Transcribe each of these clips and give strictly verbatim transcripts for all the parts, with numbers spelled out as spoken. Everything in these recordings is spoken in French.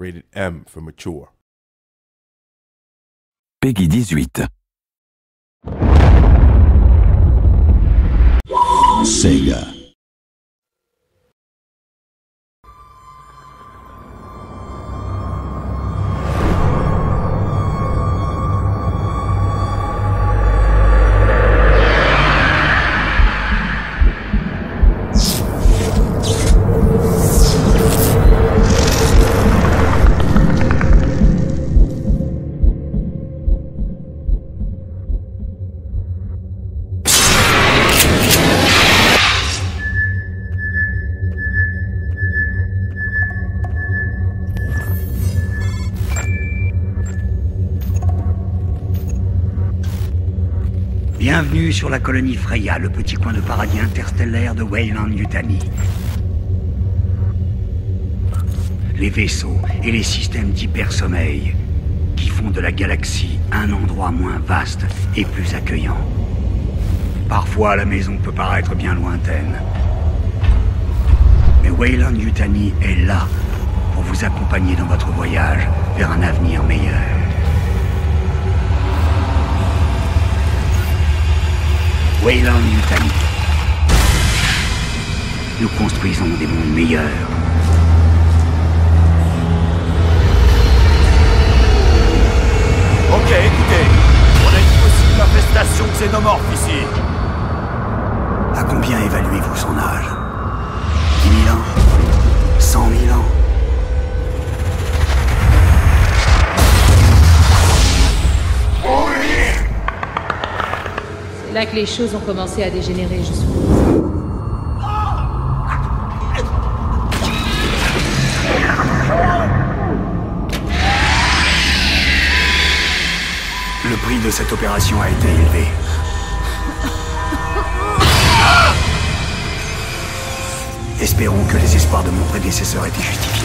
Rated M for mature. Peggy dix-huit. Sega. Bienvenue sur la colonie Freya, le petit coin de paradis interstellaire de Weyland-Yutani. Les vaisseaux et les systèmes d'hypersommeil qui font de la galaxie un endroit moins vaste et plus accueillant. Parfois, la maison peut paraître bien lointaine. Mais Weyland-Yutani est là pour vous accompagner dans votre voyage vers un avenir meilleur. Weyland-Yutani. Nous construisons des mondes meilleurs. Ok, écoutez, on a une possible infestation xénomorphe ici. À combien évaluez-vous son âge? dix mille ans? cent mille ans? C'est là que les choses ont commencé à dégénérer, je suppose. Le prix de cette opération a été élevé. Espérons que les espoirs de mon prédécesseur aient été justifiés.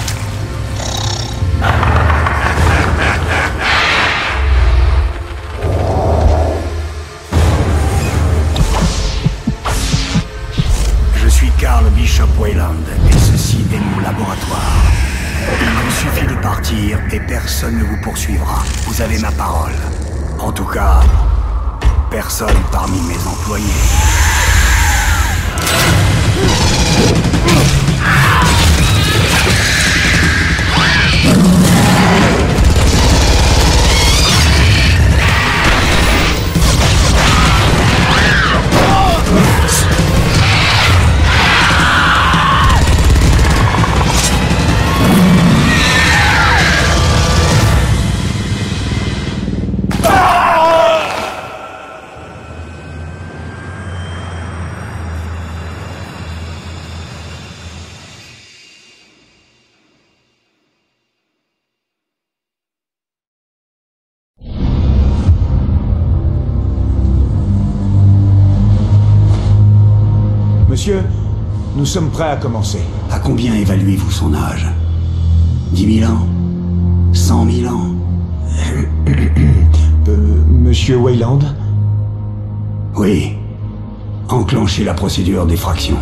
Je suis Carl Bishop Weyland, et ceci est mon laboratoire. Il vous suffit de partir et personne ne vous poursuivra. Vous avez ma parole. En tout cas, personne parmi mes employés. Monsieur, nous sommes prêts à commencer. À combien évaluez-vous son âge? dix mille ans? cent mille ans? euh, Monsieur Weyland? Oui. Enclenchez la procédure d'effraction.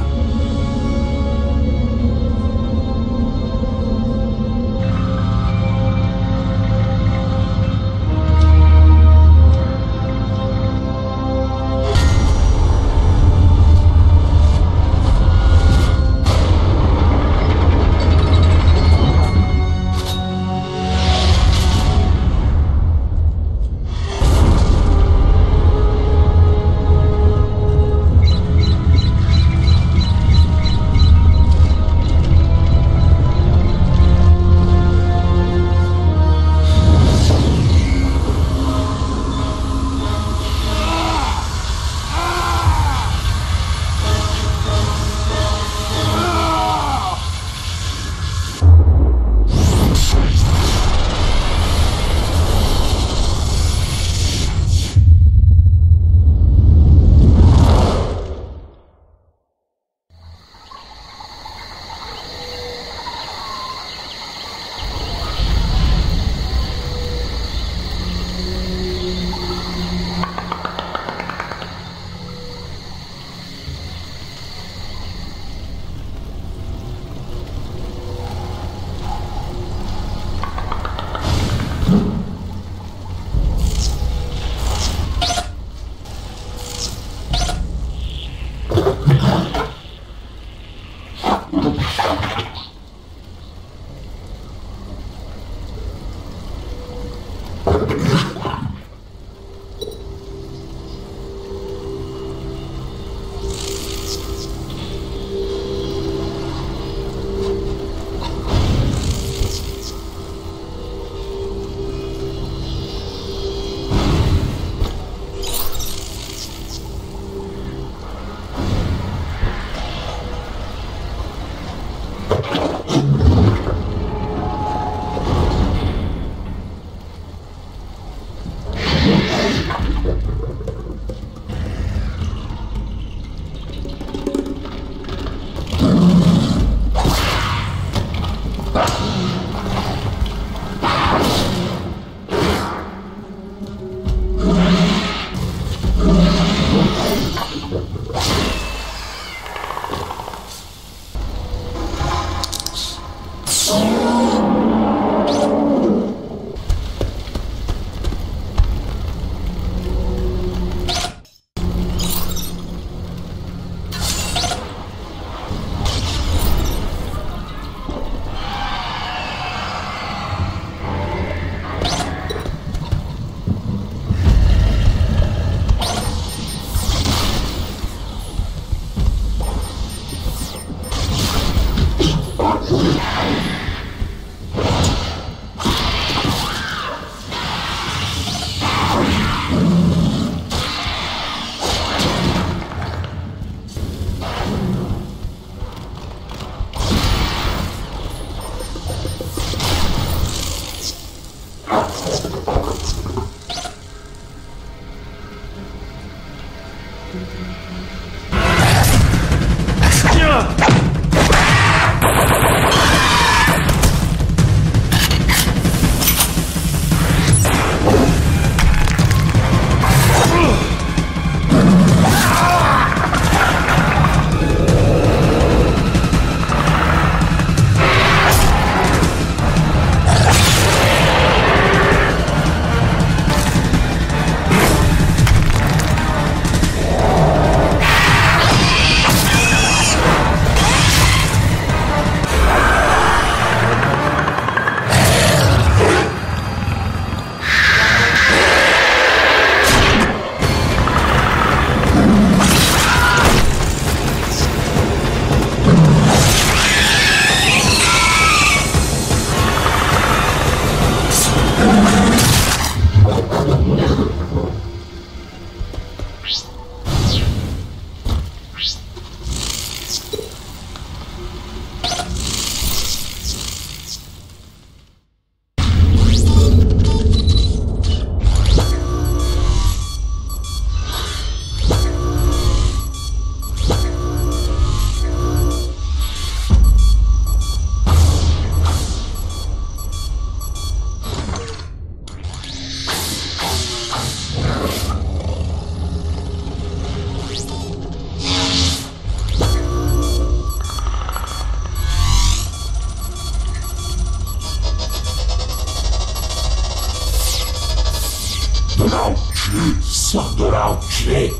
Sors de là, enculé!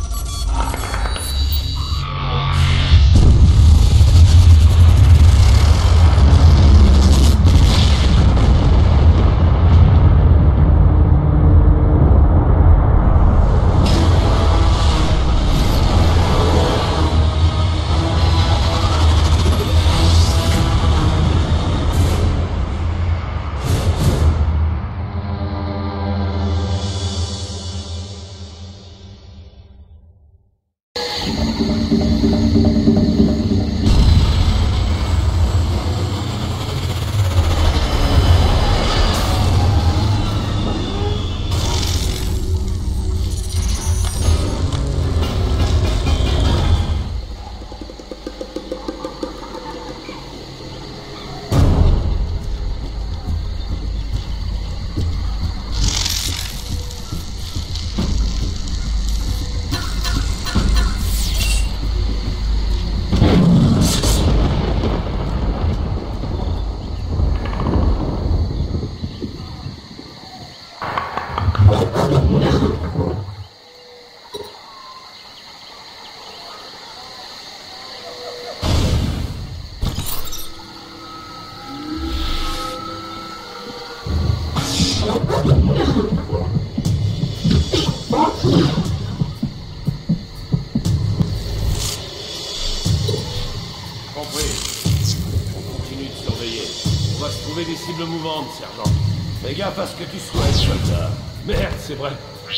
Des cibles mouvantes, sergent. Fais gaffe à ce que tu souhaites, soldat. Merde, c'est vrai.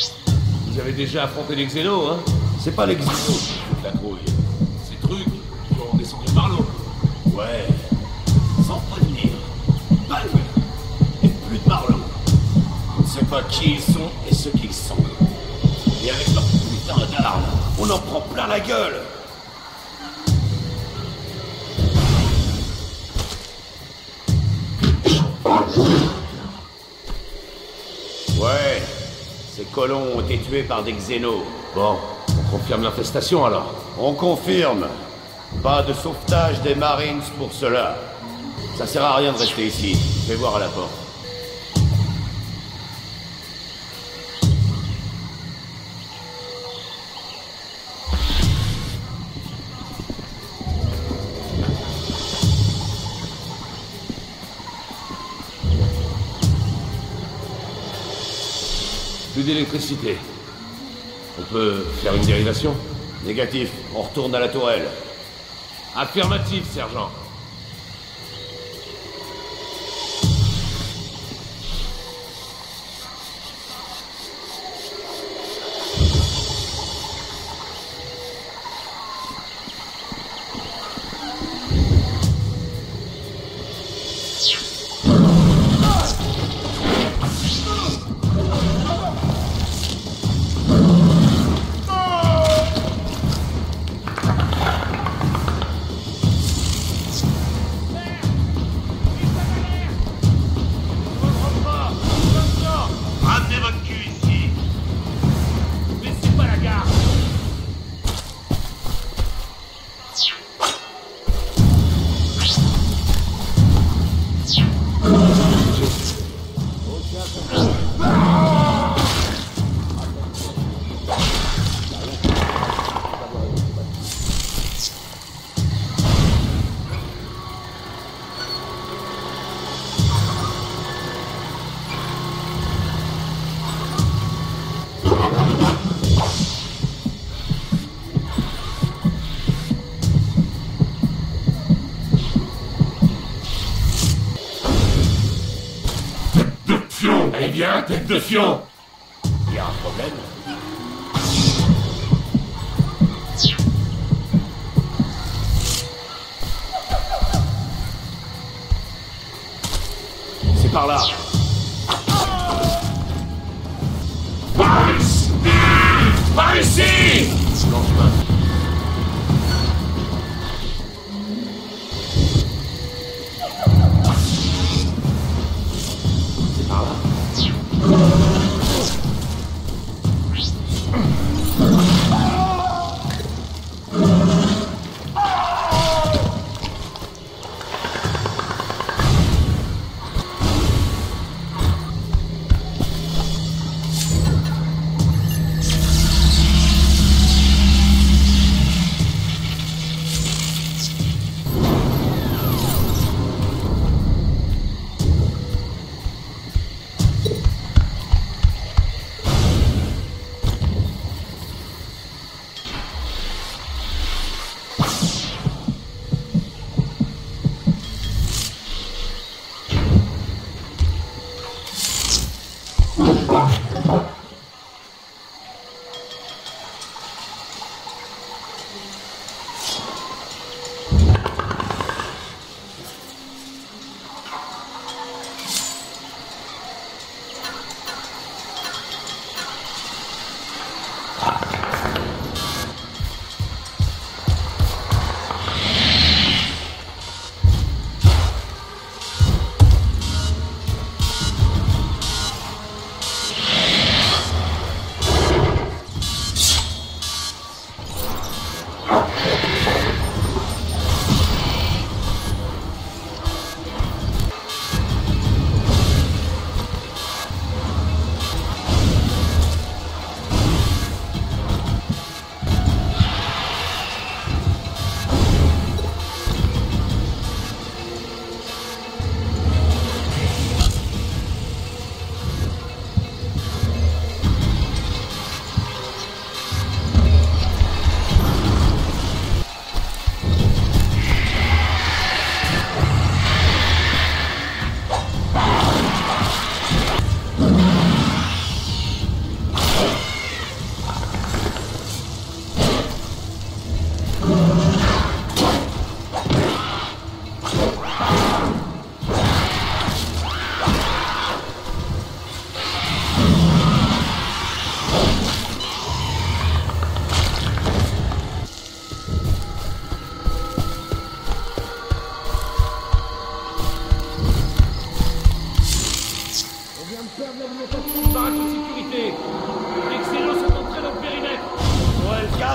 Vous avez déjà affronté les xénos, hein? C'est pas les xénos qui foutent la trouille. Ces trucs qui vont descendre par l'eau. Ouais. Sans prévenir. Bang! Et plus de Marlowe. On ne sait pas qui ils sont et ce qu'ils sont. Et avec leur putain d'armes, on en prend plein la gueule. Ouais, ces colons ont été tués par des xénos. Bon, on confirme l'infestation alors. On confirme. Pas de sauvetage des Marines pour cela. Ça sert à rien de rester ici. Je vais voir à la porte. Plus d'électricité. On peut faire une dérivation? Négatif. On retourne à la tourelle. Affirmatif, sergent. Eh bien, tête de fion! Y a un problème? C'est par là. Par ici! Par ici! Lentement. C'est par là.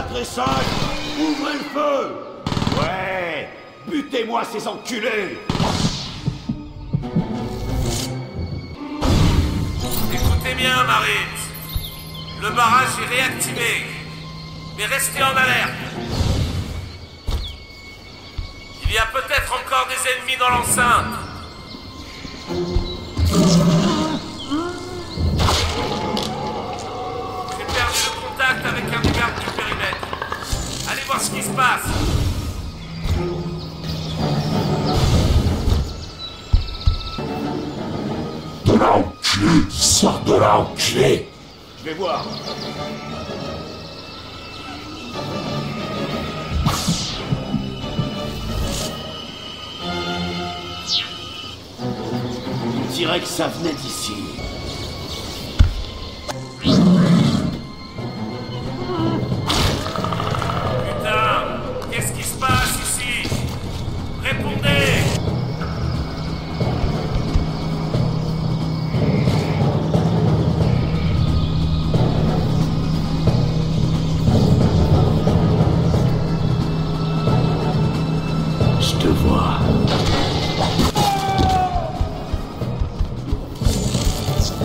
quatre et cinq, ouvrez le feu! Ouais! Butez-moi ces enculés! Écoutez bien, Marines. Le barrage est réactivé. Mais restez en alerte. Il y a peut-être encore des ennemis dans l'enceinte. J'ai perdu le contact avec un des gardes du périmètre. Allez voir ce qui se passe. De là, enculé! Sors de là, enculé! Je vais voir. On dirait que ça venait d'ici. Putain, qu'est-ce qui se passe ici? Répondez! Je te vois.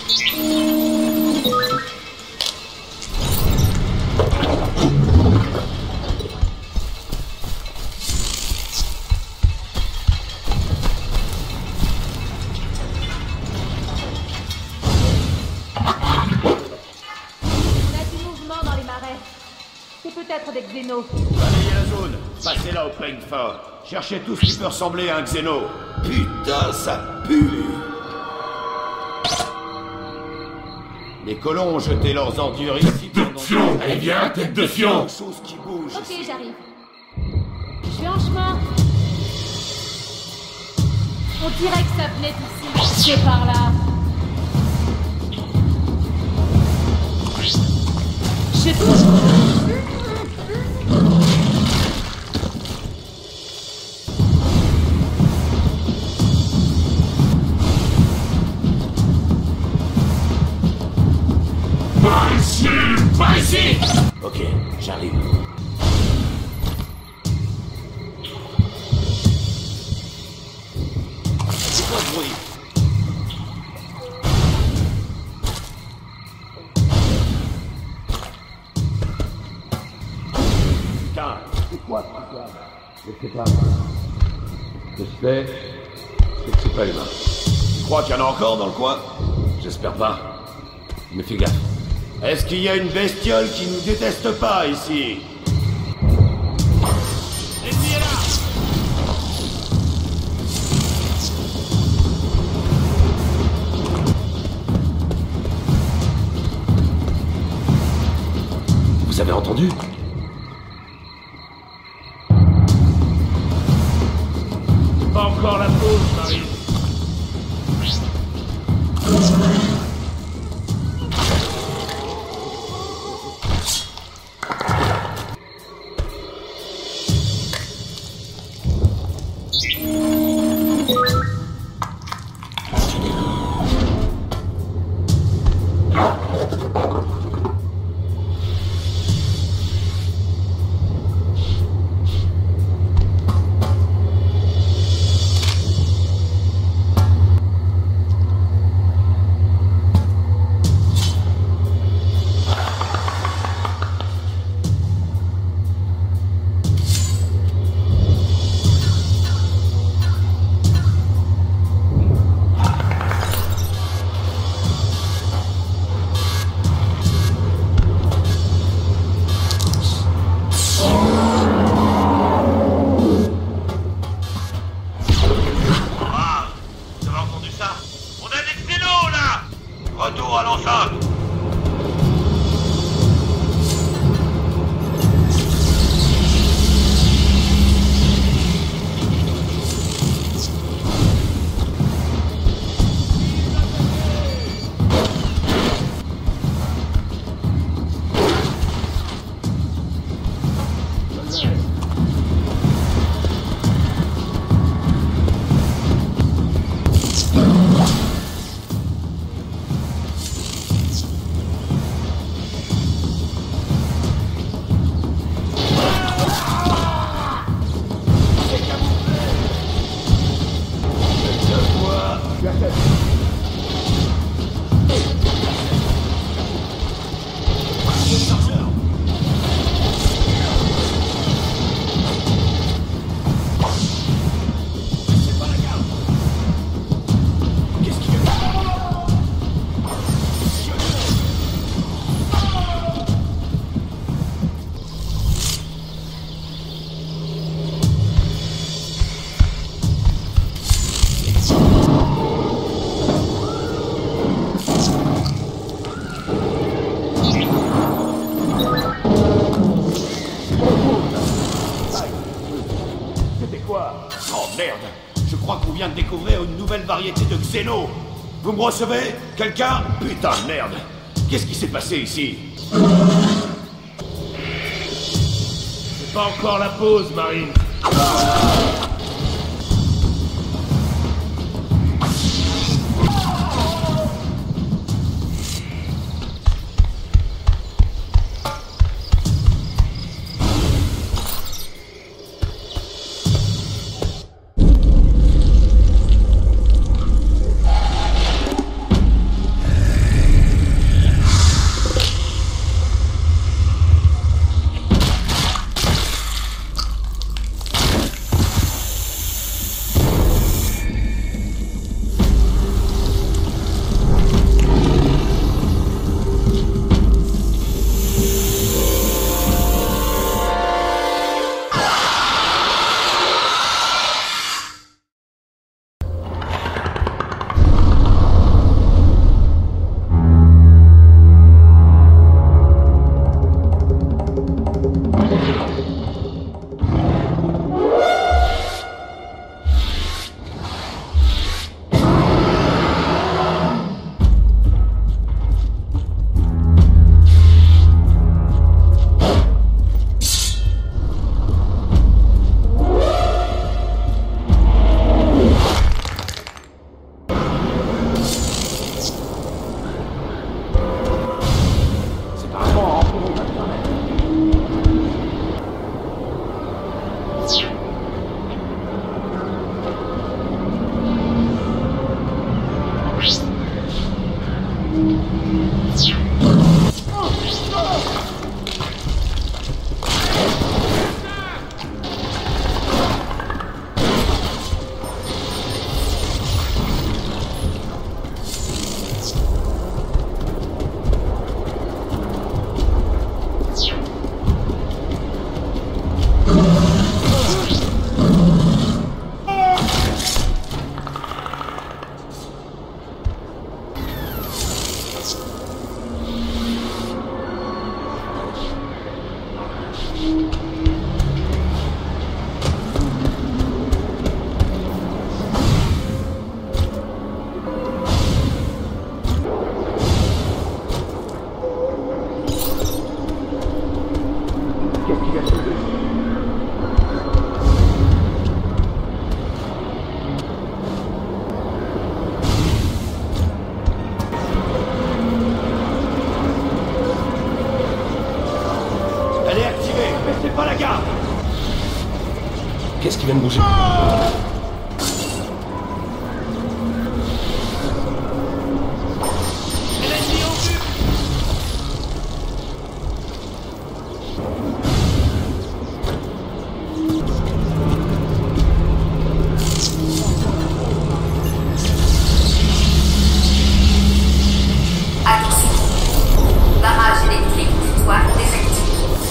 Peut-être des xénos. Balayez la zone, passez-la au peigne fort. Cherchez tout ce qui peut ressembler à un xéno. Putain, ça pue! Les colons ont jeté leurs ordures ici pendant... Fion, allez viens, tête de fion! Quelque chose qui bouge. Ok, ici. j'arrive. Je suis en chemin. On dirait que ça venait d'ici. C'est par là. Je te... Par ici! Par ici! Ok, j'arrive. C'est quoi ce bruit? Putain, c'est quoi ce truc-là? Je sais pas. Ce que je sais, c'est que c'est pas humain. Tu crois qu'il y en a encore dans le coin? J'espère pas. Mais fais gaffe. Est-ce qu'il y a une bestiole qui nous déteste pas ici? L'ennemi est là! Vous avez entendu? Pas encore la pause, Marie. Retour à l'enceinte! Oh merde! Je crois qu'on vient de découvrir une nouvelle variété de xénos! Vous me recevez? Quelqu'un? Putain de merde! Qu'est-ce qui s'est passé ici? C'est pas encore la pause, Marine. Qu'est-ce qui vient de bouger? Attention. Barrage électrique du toit désactivé.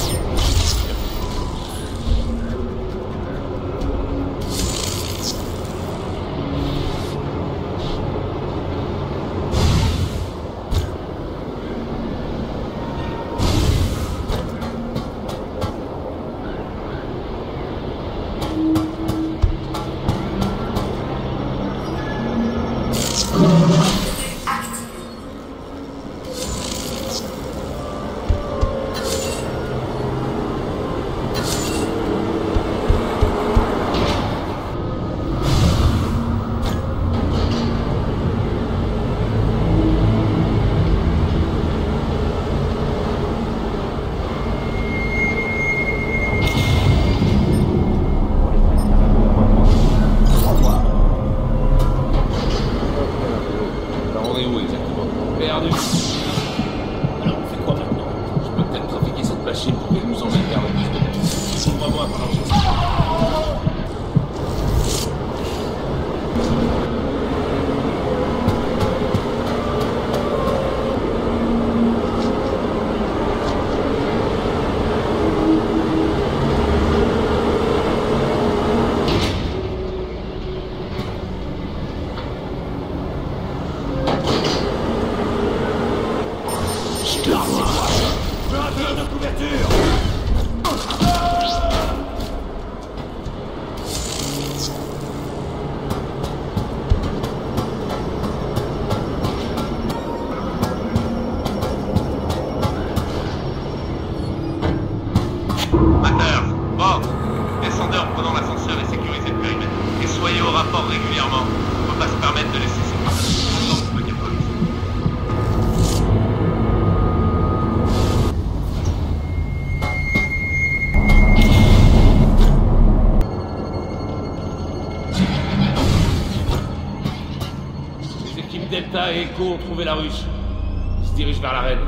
Delta et Echo ont trouvé la ruche. Ils se dirigent vers l'arène.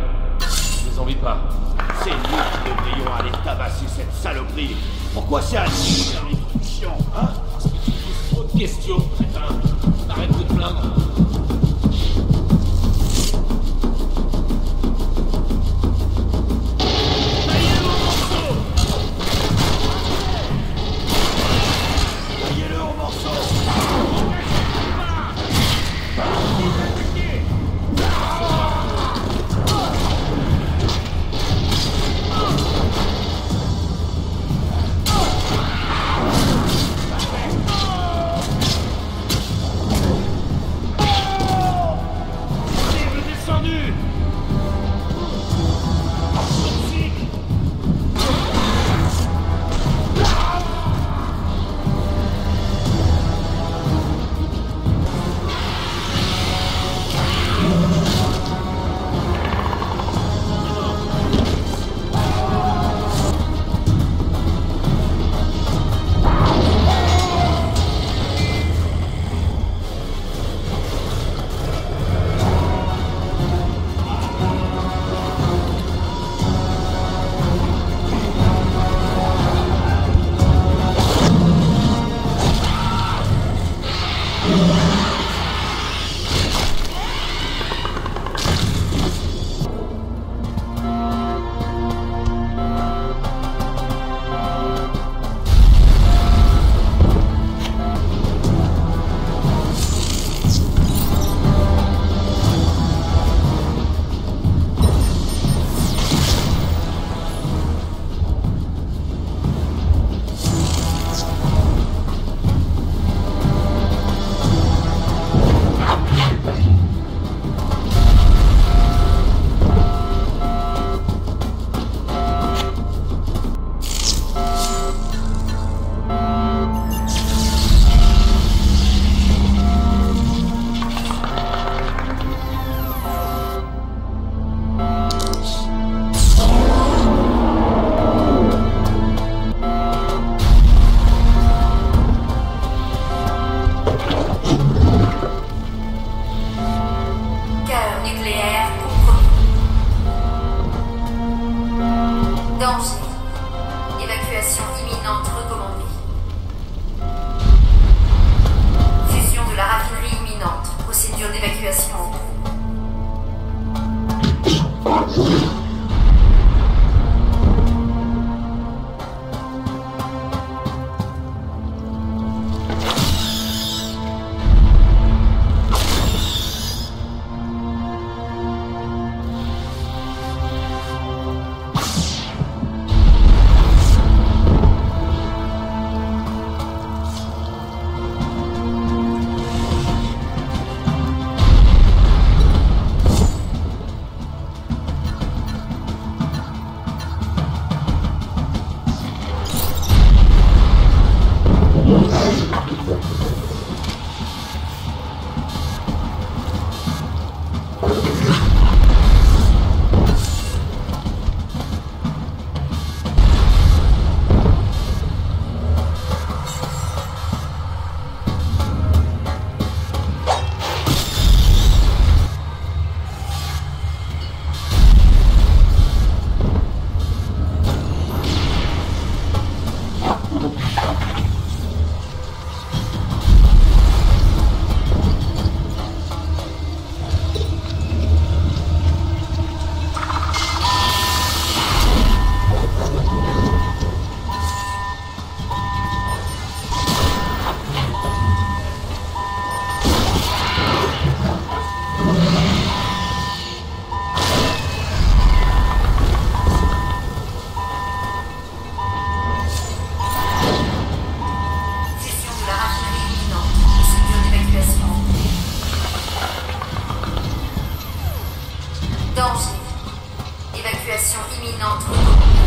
Je les envie pas. C'est nous qui devrions aller tabasser cette saloperie. Pourquoi c'est à nous l'introduction, hein? Parce que tu poses trop de questions, crétin. Arrête de te plaindre. Attention. nucléaire compromis. Danger. Évacuation imminente recommandée. Fusion de la raffinerie imminente. Procédure d'évacuation en cours. Danger. Évacuation imminente recommandée.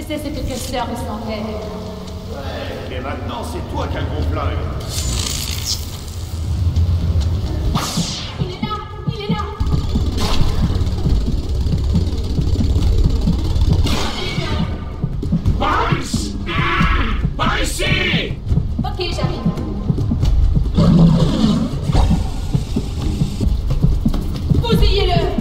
sais ce que Custer ressentait. Ouais, et maintenant, c'est toi qui as le gros flingue. Il est là! Il est là! Maurice! Ah! Par ici! Ok, j'arrive. Bousillez-le!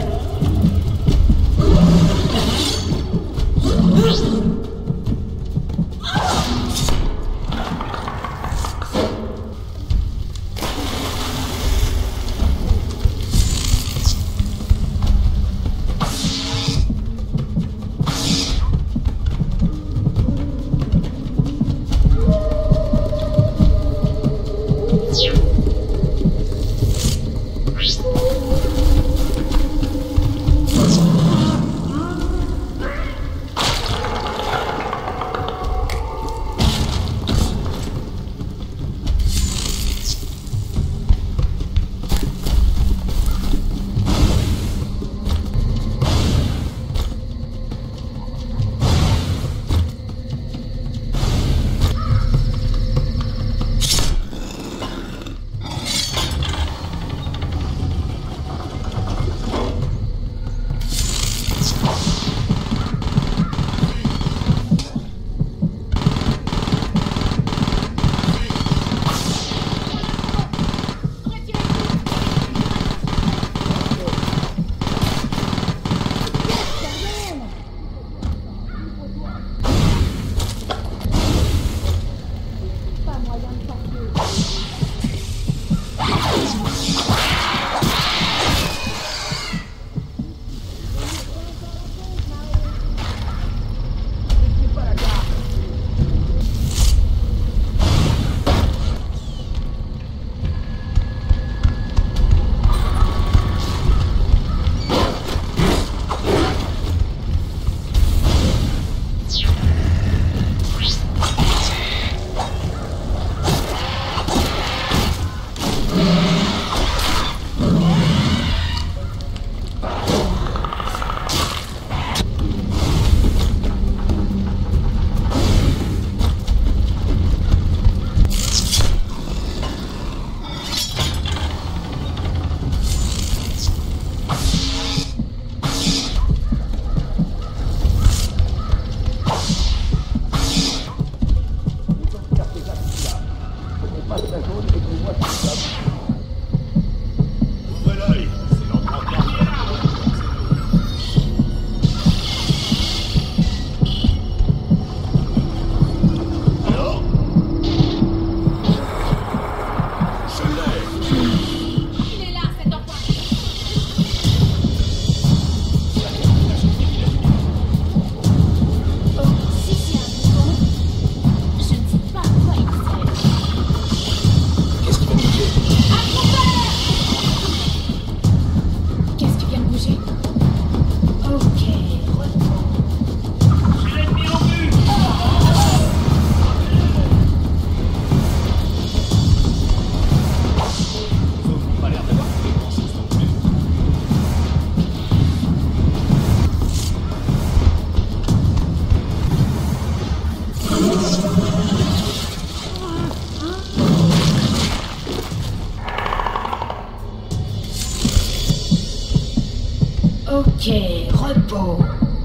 Ok, repos.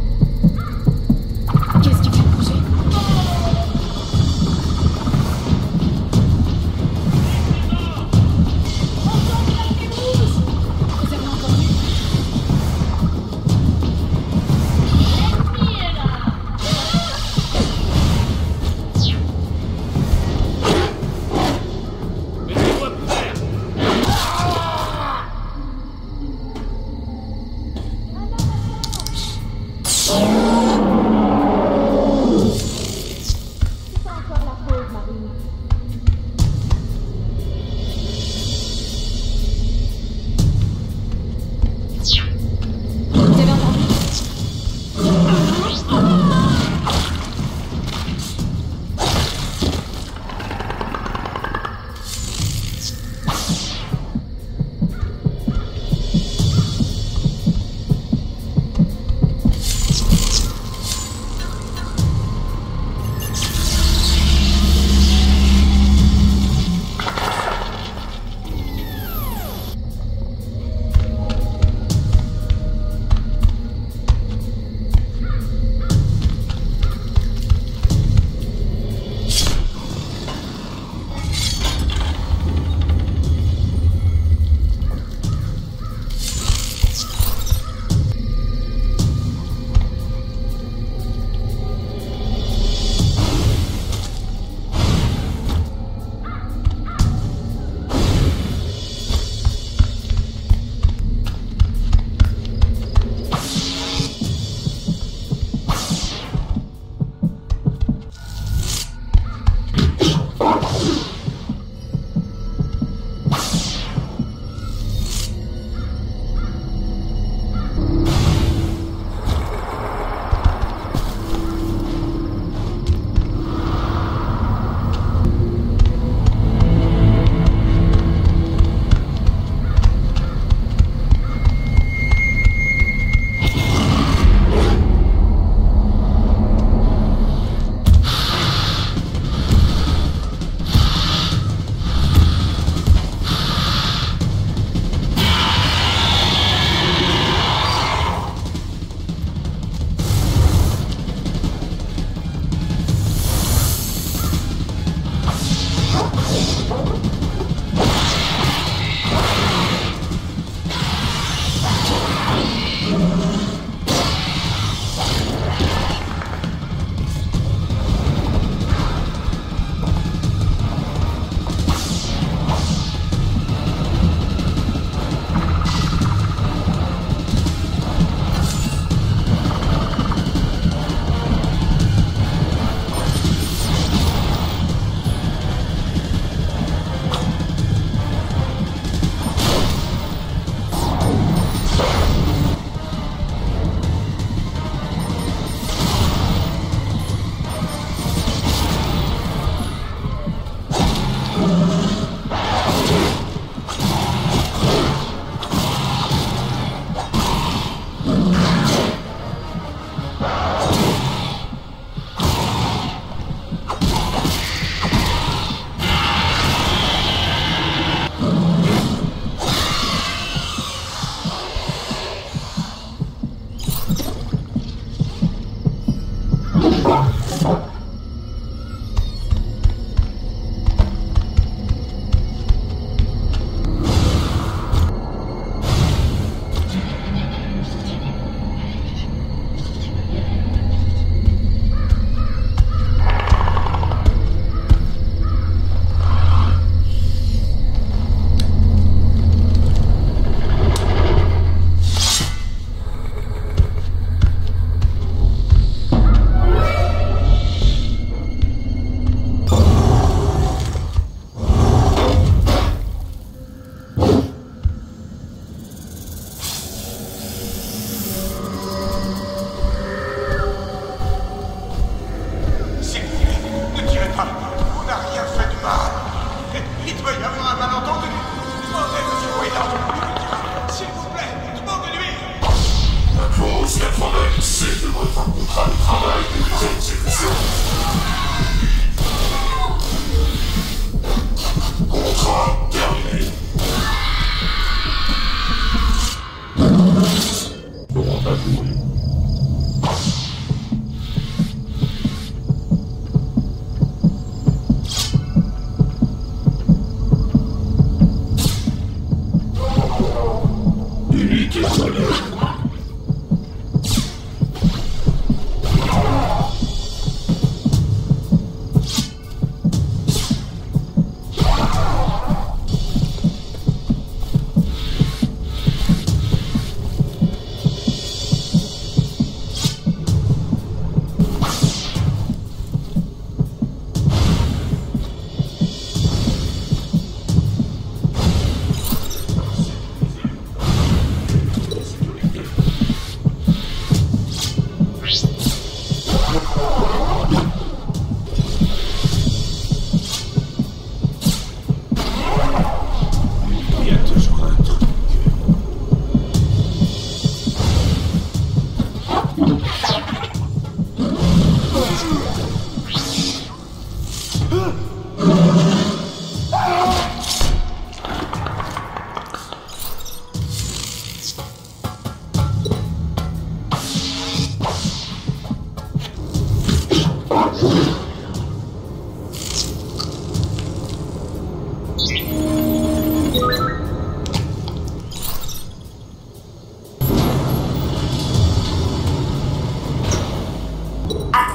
Qu'est-ce qui vient de bouger? Vous avez entendu? L'ennemi est là! Mettez-moi couvert!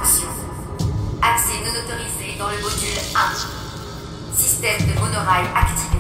fonction. Accès non autorisé dans le module un. Système de monorail activé.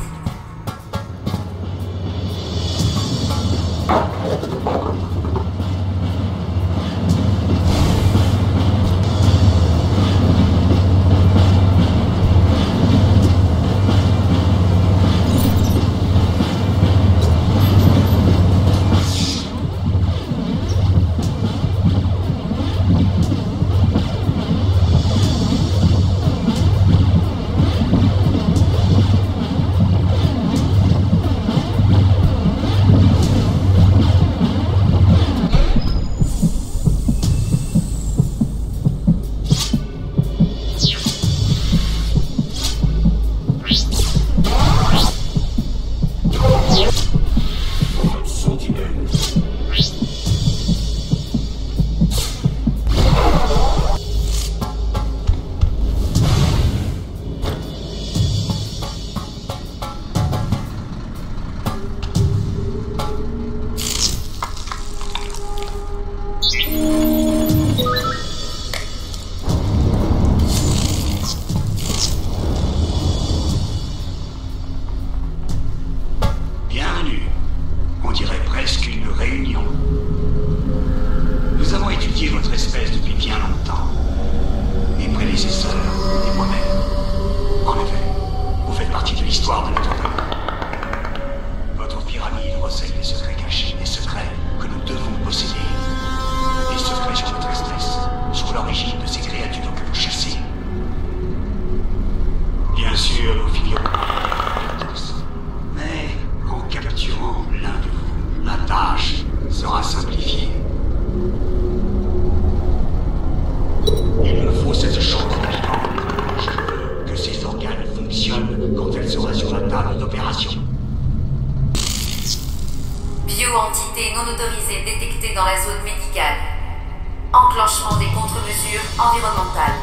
Bio-entité non autorisée détectée dans la zone médicale. Enclenchement des contre-mesures environnementales.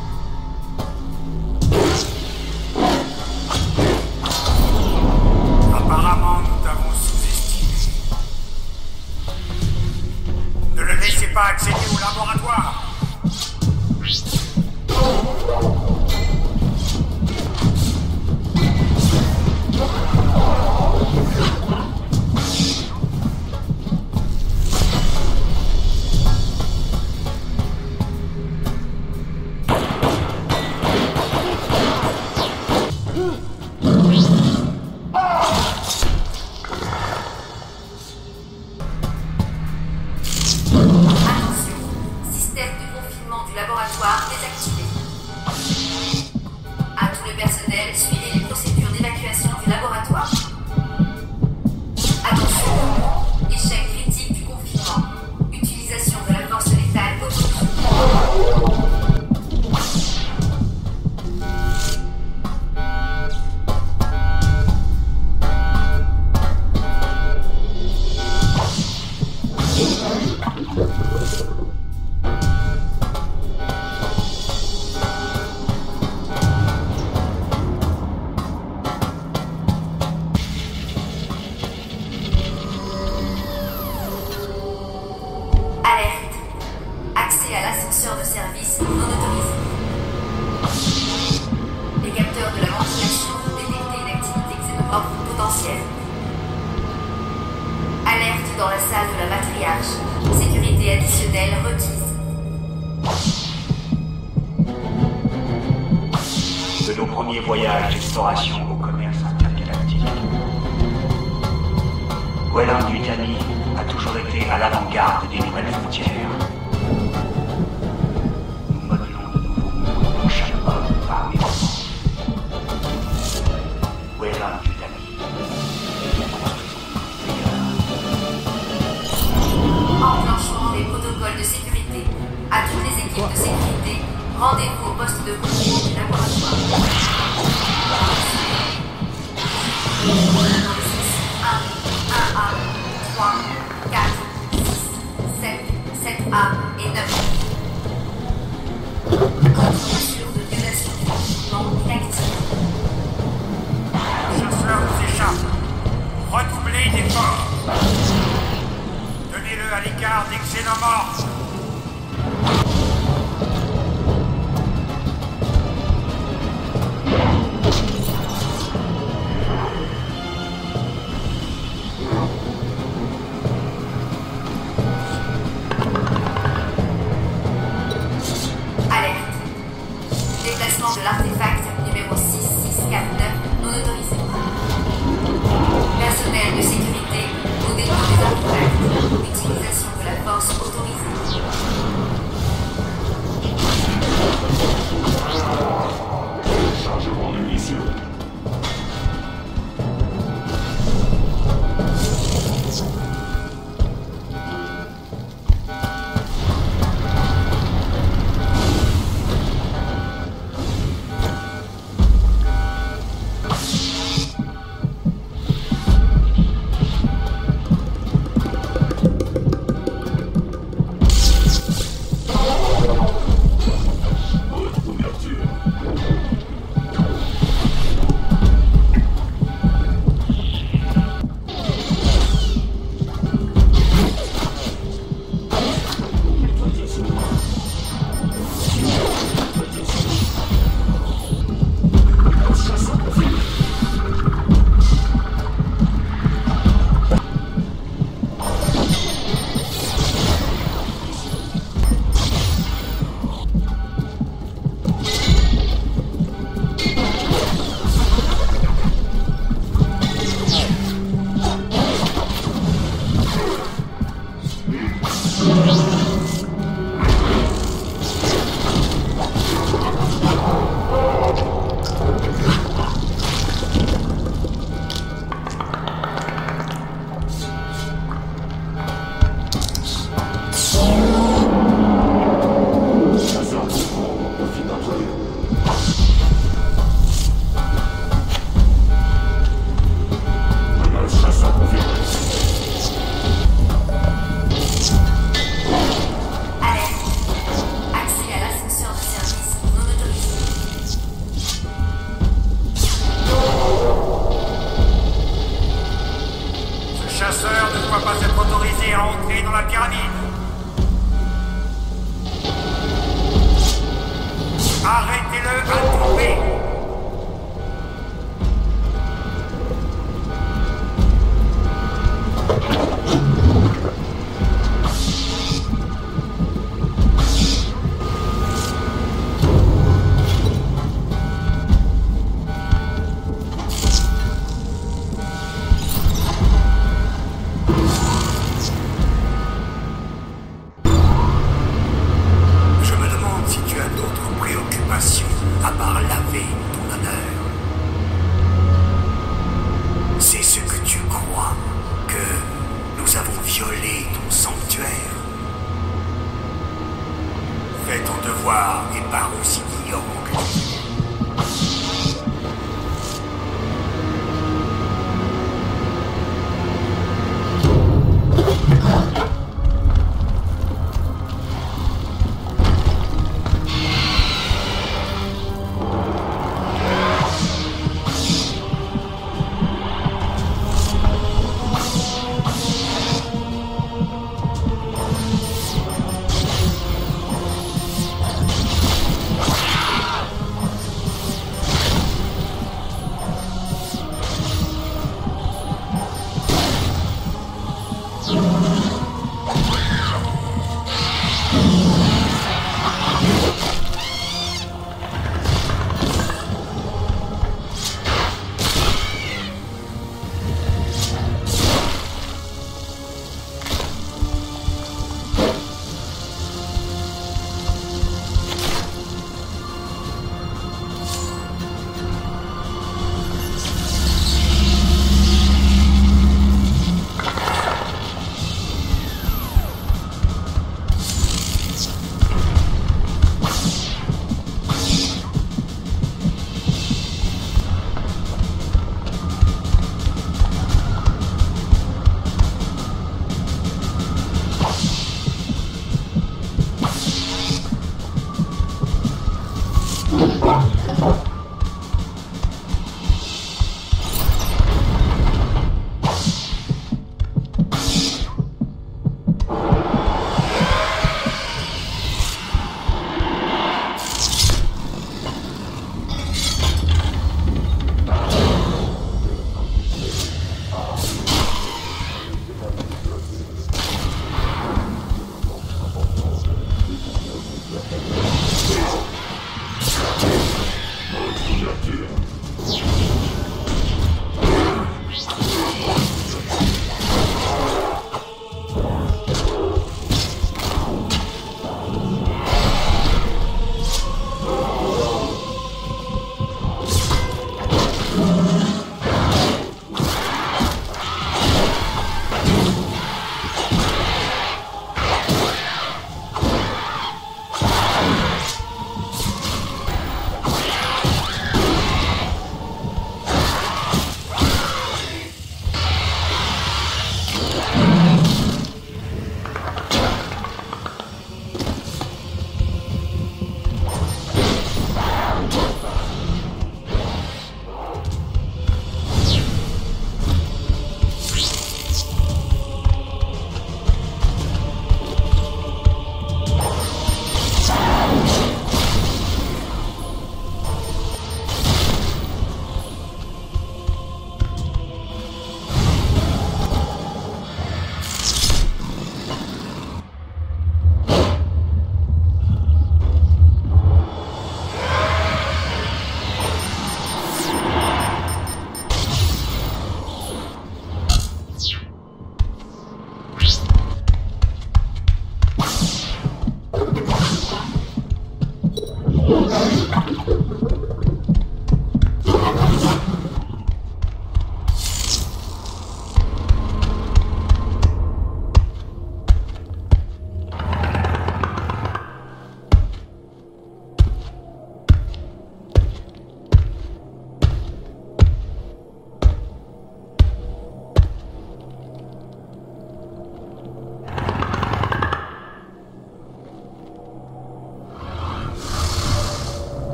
Apparemment, nous t'avons sous-estimé. Ne le laissez pas accéder au laboratoire. Voyage d'exploration au commerce intergalactique. Weyland-Yutani a toujours été à l'avant-garde des nouvelles frontières. Nous modelons de nouveaux mondes pour chaque homme par les moments. Weyland-Yutani. Enclenchement des protocoles de sécurité. À toutes les équipes de sécurité, rendez-vous au poste de contrôle du laboratoire. un, un A, trois, quatre, six, sept, sept A et neuf. Contre-mesure de violation du confinement inactive. Le chasseur nous échappe. Redoublez d'efforts. Tenez-le à l'écart des xénomorphes. de l'artefact numéro six six quatre neuf non autorisé. Personnel de sécurité au dépôt des artefacts. Utilisation de la force autorisée. Chargement de munitions.